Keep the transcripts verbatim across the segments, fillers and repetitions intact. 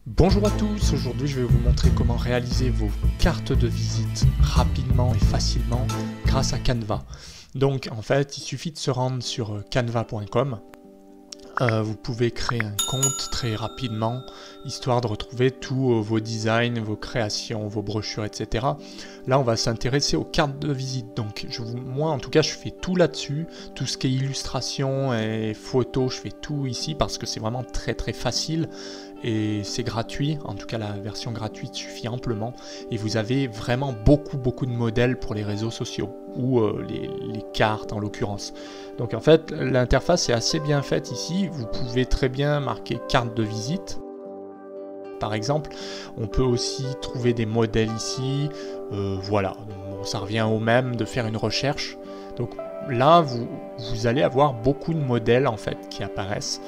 Bonjour à tous, aujourd'hui je vais vous montrer comment réaliser vos cartes de visite rapidement et facilement grâce à Canva. Donc en fait il suffit de se rendre sur canva point com. Euh, vous pouvez créer un compte très rapidement, histoire de retrouver tous euh, vos designs, vos créations, vos brochures, et cetera. Là, on va s'intéresser aux cartes de visite. Donc, je vous, moi, en tout cas, je fais tout là-dessus. Tout ce qui est illustration et photos, je fais tout ici parce que c'est vraiment très très facile et c'est gratuit. En tout cas, la version gratuite suffit amplement. Et vous avez vraiment beaucoup beaucoup de modèles pour les réseaux sociaux ou euh, les, les cartes en l'occurrence. Donc en fait, l'interface est assez bien faite ici. Vous pouvez très bien marquer carte de visite. Par exemple, on peut aussi trouver des modèles ici. Euh, voilà, bon, ça revient au même de faire une recherche. Donc là, vous, vous allez avoir beaucoup de modèles en fait qui apparaissent.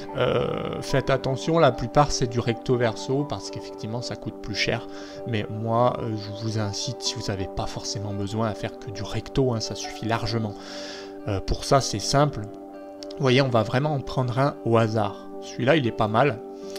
Euh, faites attention, la plupart c'est du recto verso parce qu'effectivement ça coûte plus cher. Mais moi, euh, je vous incite, si vous n'avez pas forcément besoin à faire que du recto, hein, ça suffit largement. Euh, pour ça, c'est simple. Vous voyez, on va vraiment en prendre un au hasard. Celui-là, il est pas mal.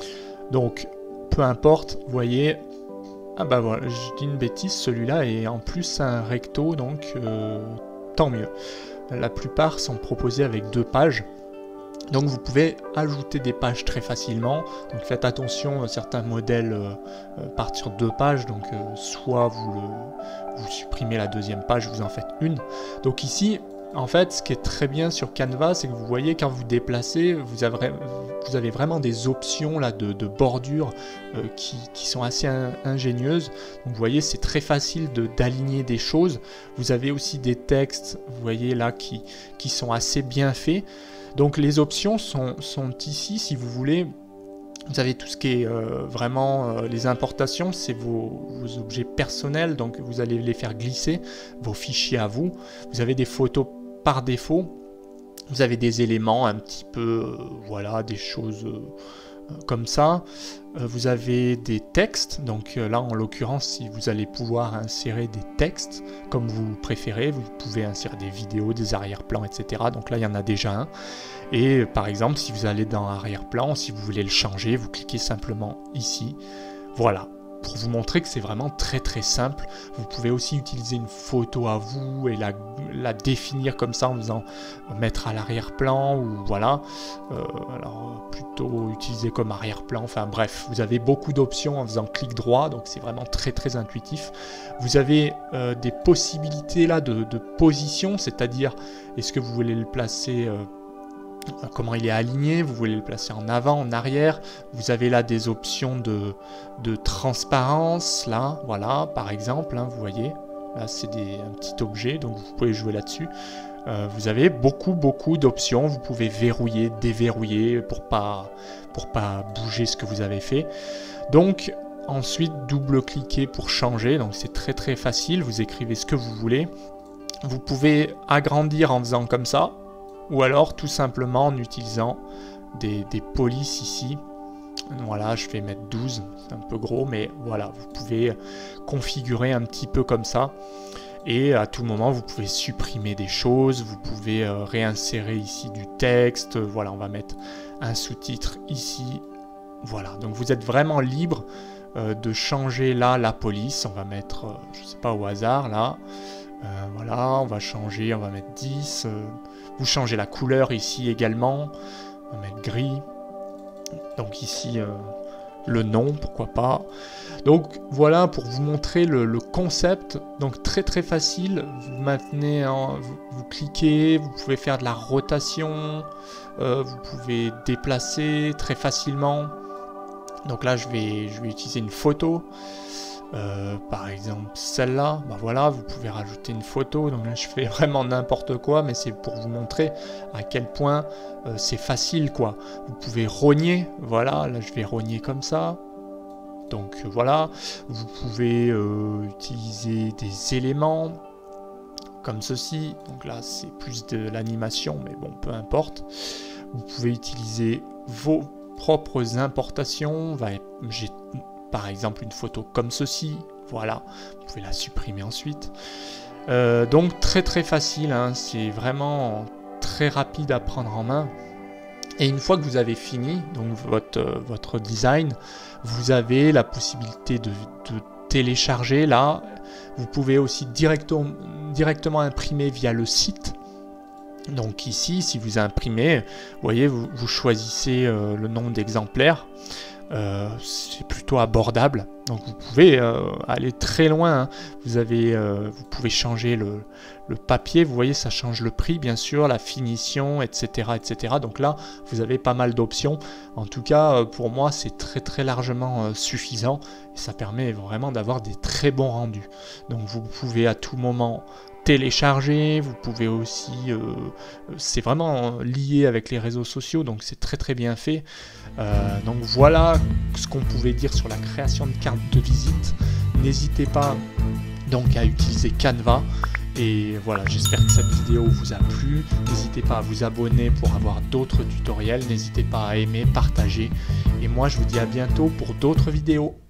Donc, peu importe, vous voyez. Ah bah voilà, je dis une bêtise, celui-là est en plus un recto, donc euh, tant mieux. La plupart sont proposés avec deux pages. Donc vous pouvez ajouter des pages très facilement. Donc faites attention, certains modèles euh, partent sur deux pages. Donc euh, soit vous, le, vous supprimez la deuxième page, vous en faites une. Donc ici, en fait, ce qui est très bien sur Canva, c'est que vous voyez quand vous déplacez, vous avez, vous avez vraiment des options là, de, de bordure euh, qui, qui sont assez in, ingénieuses. Donc vous voyez, c'est très facile d'aligner des choses. Vous avez aussi des textes, vous voyez là, qui, qui sont assez bien faits. Donc les options sont, sont ici, si vous voulez. Vous avez tout ce qui est euh, vraiment euh, les importations, c'est vos, vos objets personnels, donc vous allez les faire glisser, vos fichiers à vous. Vous avez des photos par défaut, vous avez des éléments un petit peu, euh, voilà, des choses euh, comme ça. Euh, vous avez des textes, donc euh, là en l'occurrence, si vous allez pouvoir insérer des textes comme vous préférez, vous pouvez insérer des vidéos, des arrière-plans, et cetera. Donc là il y en a déjà un. Et par exemple, si vous allez dans arrière-plan, si vous voulez le changer, vous cliquez simplement ici. Voilà, pour vous montrer que c'est vraiment très très simple. Vous pouvez aussi utiliser une photo à vous et la, la définir comme ça en faisant mettre à l'arrière-plan ou voilà. Euh, alors plutôt utiliser comme arrière-plan. Enfin bref, vous avez beaucoup d'options en faisant clic droit, donc c'est vraiment très très intuitif. Vous avez euh, des possibilités là de, de position, c'est-à-dire est-ce que vous voulez le placer euh, comment il est aligné, vous voulez le placer en avant, en arrière. Vous avez là des options de, de transparence, là, voilà, par exemple, hein, vous voyez, là c'est un petit objet, donc vous pouvez jouer là-dessus. Euh, vous avez beaucoup, beaucoup d'options, vous pouvez verrouiller, déverrouiller pour pas, pour pas bouger ce que vous avez fait. Donc, ensuite, double-cliquer pour changer, donc c'est très très facile, vous écrivez ce que vous voulez. Vous pouvez agrandir en faisant comme ça, ou alors tout simplement en utilisant des, des polices ici. Voilà, je vais mettre douze, c'est un peu gros, mais voilà, vous pouvez configurer un petit peu comme ça. Et à tout moment, vous pouvez supprimer des choses, vous pouvez euh, réinsérer ici du texte. Voilà, on va mettre un sous-titre ici. Voilà, donc vous êtes vraiment libre euh, de changer là la police. On va mettre, euh, je sais pas, au hasard là. Euh, voilà, on va changer, on va mettre dix. Euh, vous changez la couleur ici également. On va mettre gris. Donc ici, euh, le nom, pourquoi pas. Donc voilà pour vous montrer le, le concept. Donc très très facile. Vous maintenez, en, vous, vous cliquez, vous pouvez faire de la rotation. Euh, vous pouvez déplacer très facilement. Donc là, je vais, je vais utiliser une photo. Euh, par exemple celle-là, ben voilà, vous pouvez rajouter une photo. Donc là je fais vraiment n'importe quoi, mais c'est pour vous montrer à quel point euh, c'est facile quoi. Vous pouvez rogner, voilà, là je vais rogner comme ça. Donc euh, voilà, vous pouvez euh, utiliser des éléments comme ceci. Donc là c'est plus de l'animation, mais bon, peu importe. Vous pouvez utiliser vos propres importations. J'ai par exemple une photo comme ceci, voilà, vous pouvez la supprimer ensuite. Euh, donc très très facile, hein, c'est vraiment très rapide à prendre en main. Et une fois que vous avez fini donc votre, euh, votre design, vous avez la possibilité de, de télécharger là. Vous pouvez aussi directement, directement imprimer via le site. Donc ici, si vous imprimez, vous voyez, vous, vous choisissez euh, le nombre d'exemplaires. Euh, c'est plutôt abordable, donc vous pouvez euh, aller très loin, hein. Vous avez, euh, vous pouvez changer le, le papier, vous voyez, ça change le prix, bien sûr, la finition, et cetera, et cetera. Donc là, vous avez pas mal d'options. En tout cas, euh, pour moi, c'est très très largement euh, suffisant et ça permet vraiment d'avoir des très bons rendus. Donc vous pouvez à tout moment télécharger, vous pouvez aussi, euh, c'est vraiment lié avec les réseaux sociaux, donc c'est très très bien fait. Euh, donc voilà ce qu'on pouvait dire sur la création de cartes de visite. N'hésitez pas donc à utiliser Canva. Et voilà, j'espère que cette vidéo vous a plu. N'hésitez pas à vous abonner pour avoir d'autres tutoriels. N'hésitez pas à aimer, partager. Et moi, je vous dis à bientôt pour d'autres vidéos.